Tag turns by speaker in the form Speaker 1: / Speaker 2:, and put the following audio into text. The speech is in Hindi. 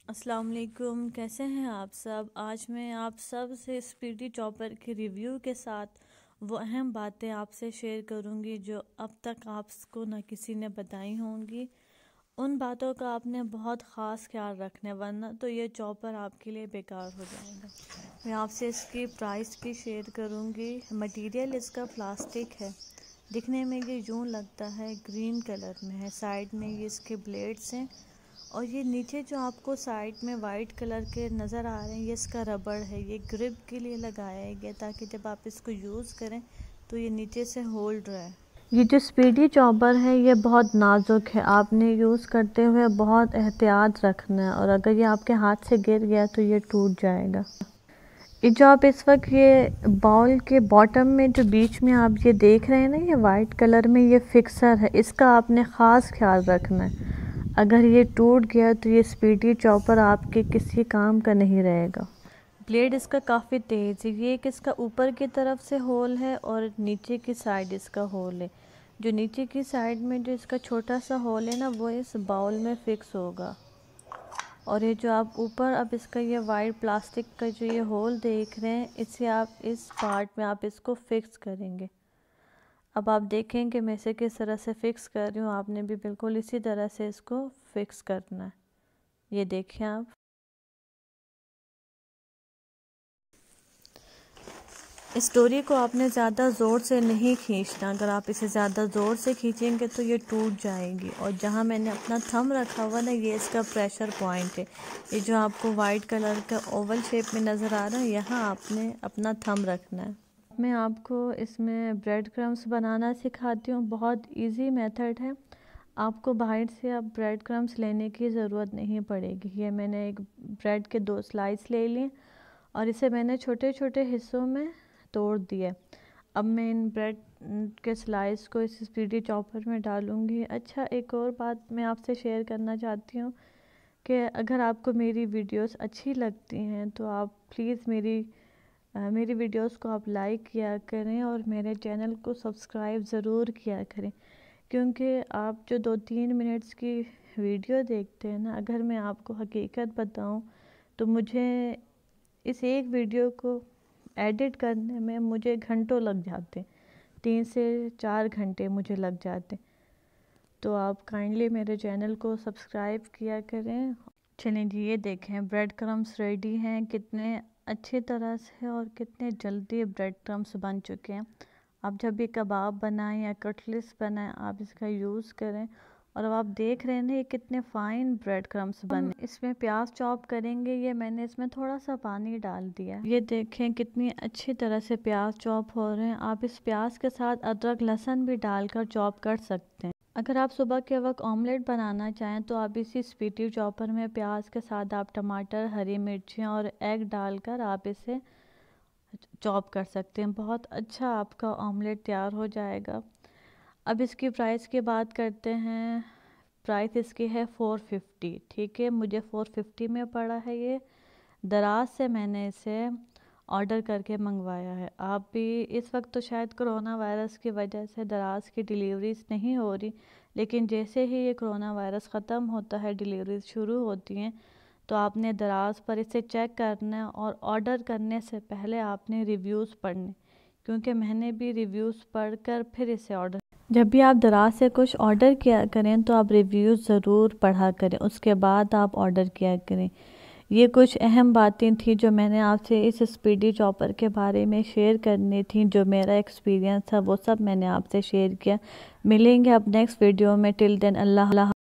Speaker 1: अस्सलाम वालेकुम, कैसे हैं आप सब। आज मैं आप सब से स्पीडी चॉपर के रिव्यू के साथ वो अहम बातें आपसे शेयर करूंगी जो अब तक आपको ना किसी ने बताई होंगी। उन बातों का आपने बहुत ख़ास ख्याल रखना, वरना तो ये चॉपर आपके लिए बेकार हो जाएगा। मैं आपसे इसकी प्राइस भी शेयर करूंगी। मटेरियल इसका प्लास्टिक है। दिखने में ये यूँ लगता है ग्रीन कलर में है। साइड में ये इसके ब्लेड्स हैं और ये नीचे जो आपको साइड में वाइट कलर के नज़र आ रहे हैं ये इसका रबड़ है। ये ग्रिप के लिए लगाया गया ताकि जब आप इसको यूज़ करें तो ये नीचे से होल्ड रहे। ये जो स्पीडी चॉपर है ये बहुत नाजुक है, आपने यूज़ करते हुए बहुत एहतियात रखना है और अगर ये आपके हाथ से गिर गया तो ये टूट जाएगा। ये जो आप इस वक्त ये बाउल के बॉटम में जो बीच में आप ये देख रहे हैं ना, ये वाइट कलर में ये फिक्सर है, इसका आपने ख़ास ख्याल रखना है। अगर ये टूट गया तो ये स्पीडी चॉपर आपके किसी काम का नहीं रहेगा। ब्लेड इसका काफ़ी तेज़ है। ये एक इसका ऊपर की तरफ से होल है और नीचे की साइड इसका होल है। जो नीचे की साइड में जो इसका छोटा सा होल है ना, वो इस बाउल में फिक्स होगा। और ये जो आप ऊपर अब इसका ये वाइट प्लास्टिक का जो ये होल देख रहे हैं, इससे आप इस पार्ट में आप इसको फिक्स करेंगे। अब आप देखेंगे मैं इसे किस तरह से फ़िक्स कर रही हूँ, आपने भी बिल्कुल इसी तरह से इसको फ़िक्स करना है। ये देखें आप। इस डोरी को आपने ज़्यादा ज़ोर से नहीं खींचना, अगर आप इसे ज़्यादा ज़ोर से खींचेंगे तो ये टूट जाएगी। और जहाँ मैंने अपना थंब रखा हुआ ना, ये इसका प्रेशर पॉइंट है। ये जो आपको वाइट कलर का ओवल शेप में नज़र आ रहा है, यहाँ आपने अपना थंब रखना है। मैं आपको इसमें ब्रेड क्रम्स बनाना सिखाती हूँ। बहुत इजी मेथड है, आपको बाहर से अब ब्रेड क्रम्स लेने की ज़रूरत नहीं पड़ेगी। ये मैंने एक ब्रेड के 2 स्लाइस ले लिए और इसे मैंने छोटे छोटे हिस्सों में तोड़ दिया। अब मैं इन ब्रेड के स्लाइस को इस स्पीडी चॉपर में डालूँगी। अच्छा, एक और बात मैं आपसे शेयर करना चाहती हूँ कि अगर आपको मेरी वीडियोस अच्छी लगती हैं तो आप प्लीज़ मेरी वीडियोस को आप लाइक किया करें और मेरे चैनल को सब्सक्राइब ज़रूर किया करें, क्योंकि आप जो 2-3 मिनट्स की वीडियो देखते हैं ना, अगर मैं आपको हकीकत बताऊं तो मुझे इस एक वीडियो को एडिट करने में मुझे घंटों लग जाते, 3 से 4 घंटे मुझे लग जाते। तो आप काइंडली मेरे चैनल को सब्सक्राइब किया करें। चलें जी, ये देखें ब्रेड क्रम्स रेडी हैं, कितने अच्छी तरह से और कितने जल्दी ब्रेड क्रम्स बन चुके हैं। आप जब भी कबाब बनाएं या कटलेट्स बनाएं आप इसका यूज़ करें। और अब आप देख रहे हैं ना ये कितने फ़ाइन ब्रेड क्रम्स बने। इसमें प्याज चॉप करेंगे, ये मैंने इसमें थोड़ा सा पानी डाल दिया। ये देखें कितनी अच्छी तरह से प्याज चॉप हो रहे हैं। आप इस प्याज के साथ अदरक लहसुन भी डालकर चॉप कर सकते हैं। अगर आप सुबह के वक्त ऑमलेट बनाना चाहें तो आप इसी स्पीडी चॉपर में प्याज के साथ आप टमाटर, हरी मिर्चें और एग डालकर आप इसे चॉप कर सकते हैं। बहुत अच्छा आपका ऑमलेट तैयार हो जाएगा। अब इसकी प्राइस की बात करते हैं। प्राइस इसकी है 450, ठीक है। मुझे 450 में पड़ा है। ये दराज से मैंने इसे ऑर्डर करके मंगवाया है। आप भी इस वक्त तो शायद कोरोना वायरस की वजह से दराज की डिलीवरीज नहीं हो रही, लेकिन जैसे ही ये कोरोना वायरस ख़त्म होता है डिलीवरीज शुरू होती हैं, तो आपने दराज पर इसे चेक करना है और ऑर्डर करने से पहले आपने रिव्यूज़ पढ़ने, क्योंकि मैंने भी रिव्यूज़ पढ़कर फिर इसे ऑर्डर। जब भी आप दराज से कुछ ऑर्डर किया करें तो आप रिव्यूज़ ज़रूर पढ़ा करें, उसके बाद आप ऑर्डर किया करें। ये कुछ अहम बातें थी जो मैंने आपसे इस स्पीडी चॉपर के बारे में शेयर करनी थी। जो मेरा एक्सपीरियंस था वो सब मैंने आपसे शेयर किया। मिलेंगे अब नेक्स्ट वीडियो में। टिल देन अल्लाह।